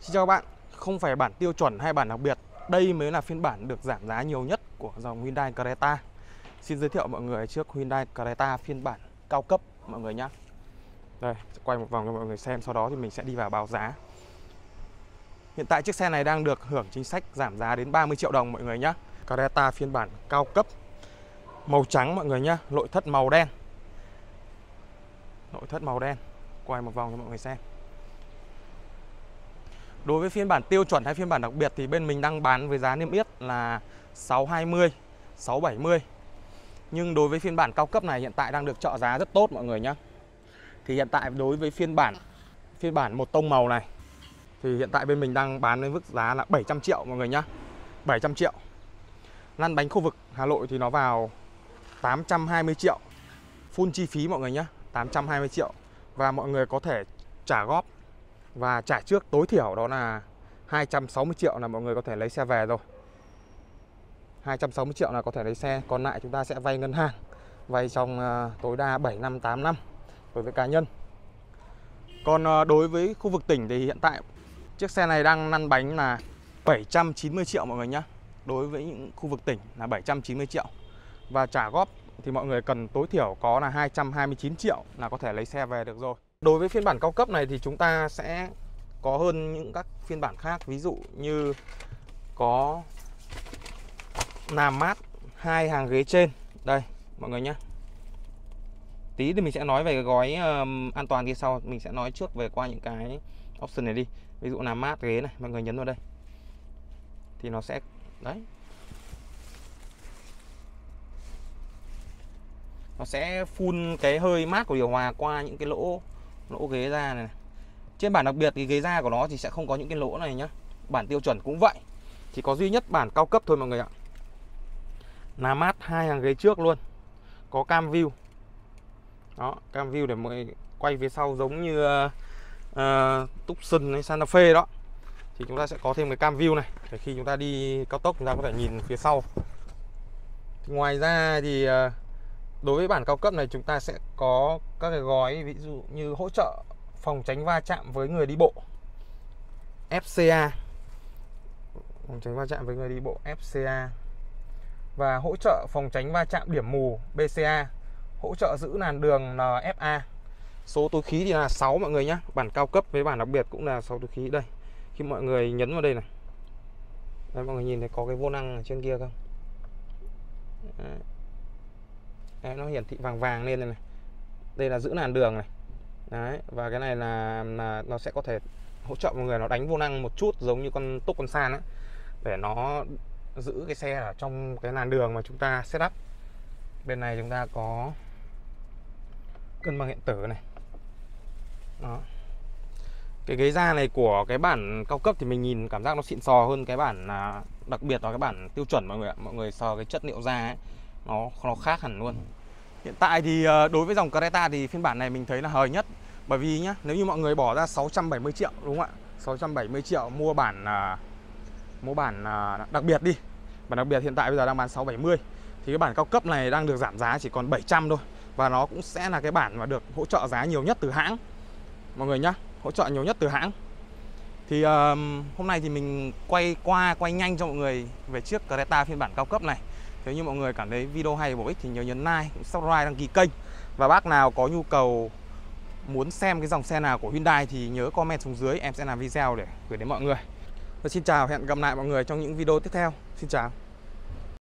Xin chào các bạn, không phải bản tiêu chuẩn hay bản đặc biệt, đây mới là phiên bản được giảm giá nhiều nhất của dòng Hyundai Creta. Xin giới thiệu mọi người trước Hyundai Creta phiên bản cao cấp mọi người nhé. Đây, sẽ quay một vòng cho mọi người xem, sau đó thì mình sẽ đi vào báo giá. Hiện tại chiếc xe này đang được hưởng chính sách giảm giá đến 30 triệu đồng mọi người nhé. Creta phiên bản cao cấp, màu trắng mọi người nhé, nội thất màu đen. Nội thất màu đen, quay một vòng cho mọi người xem. Đối với phiên bản tiêu chuẩn hay phiên bản đặc biệt thì bên mình đang bán với giá niêm yết là 620, 670. Nhưng đối với phiên bản cao cấp này hiện tại đang được trợ giá rất tốt mọi người nhé. Thì hiện tại đối với phiên bản một tông màu này thì hiện tại bên mình đang bán với mức giá là 700 triệu mọi người nhé. 700 triệu. Lăn bánh khu vực Hà Nội thì nó vào 820 triệu. Full chi phí mọi người nhé, 820 triệu. Và mọi người có thể trả góp và trả trước tối thiểu đó là 260 triệu là mọi người có thể lấy xe về rồi. 260 triệu là có thể lấy xe. Còn lại chúng ta sẽ vay ngân hàng, vay trong tối đa 7 năm, 8 năm đối với cá nhân. Còn đối với khu vực tỉnh thì hiện tại chiếc xe này đang lăn bánh là 790 triệu mọi người nhé. Đối với những khu vực tỉnh là 790 triệu. Và trả góp thì mọi người cần tối thiểu có là 229 triệu là có thể lấy xe về được rồi. Đối với phiên bản cao cấp này thì chúng ta sẽ có hơn những các phiên bản khác. Ví dụ như có làm mát 2 hàng ghế trên. Đây mọi người nhé. Tí thì mình sẽ nói về cái gói an toàn kia sau. Mình sẽ nói trước về qua những cái option này đi. Ví dụ làm mát ghế này, mọi người nhấn vào đây thì nó sẽ đấy, nó sẽ phun cái hơi mát của điều hòa qua những cái lỗ ghế da này. Trên bản đặc biệt thì ghế da của nó thì sẽ không có những cái lỗ này nhá. Bản tiêu chuẩn cũng vậy, chỉ có duy nhất bản cao cấp thôi mọi người ạ. Làm mát 2 hàng ghế trước luôn. Có cam view. Đó, cam view để mọi người quay phía sau giống như Tucson hay Santa Fe đó. Thì chúng ta sẽ có thêm cái cam view này để khi chúng ta đi cao tốc chúng ta có thể nhìn phía sau. Ngoài ra thì đối với bản cao cấp này chúng ta sẽ có các cái gói ví dụ như hỗ trợ phòng tránh va chạm với người đi bộ FCA, phòng tránh va chạm với người đi bộ FCA, và hỗ trợ phòng tránh va chạm điểm mù BCA, hỗ trợ giữ làn đường NFA. Số túi khí thì là 6 mọi người nhé. Bản cao cấp với bản đặc biệt cũng là 6 túi khí. Đây, khi mọi người nhấn vào đây này, đây mọi người nhìn thấy có cái vô năng ở trên kia không? Đấy, nó hiển thị vàng vàng lên này. Đây là giữ làn đường này. Đấy, và cái này là nó sẽ có thể hỗ trợ mọi người nó đánh vô năng một chút giống như con túc con san ấy, để nó giữ cái xe ở trong cái làn đường mà chúng ta setup. Bên này chúng ta có cân bằng điện tử này. Đó. Cái ghế da này của cái bản cao cấp thì mình nhìn cảm giác nó xịn sò hơn cái bản đặc biệt và cái bản tiêu chuẩn mọi người ạ. Mọi người sờ cái chất liệu da ấy, nó khác hẳn luôn. Hiện tại thì đối với dòng Creta thì phiên bản này mình thấy là hời nhất. Bởi vì nhá, nếu như mọi người bỏ ra 670 triệu đúng không ạ? 670 triệu mua bản đặc biệt đi. Bản đặc biệt hiện tại bây giờ đang bán 670. Thì cái bản cao cấp này đang được giảm giá chỉ còn 700 thôi. Và nó cũng sẽ là cái bản mà được hỗ trợ giá nhiều nhất từ hãng mọi người nhá, hỗ trợ nhiều nhất từ hãng. Thì hôm nay thì mình quay nhanh cho mọi người về chiếc Creta phiên bản cao cấp này. Nếu như mọi người cảm thấy video hay bổ ích thì nhớ nhấn like, subscribe, đăng ký kênh. Và bác nào có nhu cầu muốn xem cái dòng xe nào của Hyundai thì nhớ comment xuống dưới, em sẽ làm video để gửi đến mọi người. Và xin chào, hẹn gặp lại mọi người trong những video tiếp theo. Xin chào.